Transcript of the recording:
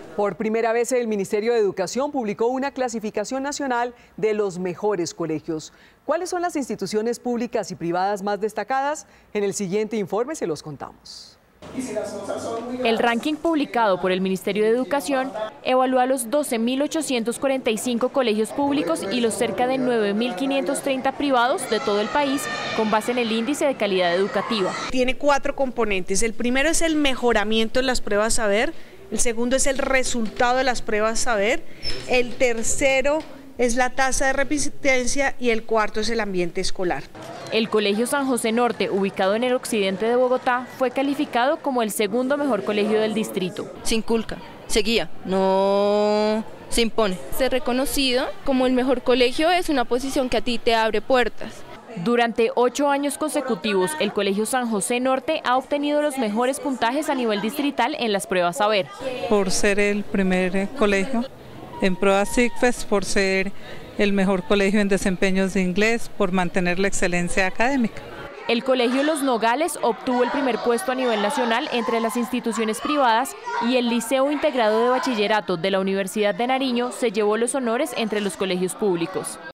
Por primera vez el Ministerio de Educación publicó una clasificación nacional de los mejores colegios. ¿Cuáles son las instituciones públicas y privadas más destacadas? En el siguiente informe se los contamos. El ranking publicado por el Ministerio de Educación evalúa los 12.845 colegios públicos y los cerca de 9.530 privados de todo el país con base en el índice de calidad educativa. Tiene 4 componentes. El primero es el mejoramiento en las pruebas saber, el segundo es el resultado de las pruebas saber, el tercero es la tasa de repitencia y el cuarto es el ambiente escolar. El Colegio San José Norte, ubicado en el occidente de Bogotá, fue calificado como el segundo mejor colegio del distrito. Se inculca, se guía, no se impone. Ser reconocido como el mejor colegio es una posición que a ti te abre puertas. Durante 8 años consecutivos, el Colegio San José Norte ha obtenido los mejores puntajes a nivel distrital en las pruebas saber. Por ser el primer colegio en pruebas ICFES, por ser el mejor colegio en desempeños de inglés, por mantener la excelencia académica. El Colegio Los Nogales obtuvo el primer puesto a nivel nacional entre las instituciones privadas y el Liceo Integrado de Bachillerato de la Universidad de Nariño se llevó los honores entre los colegios públicos.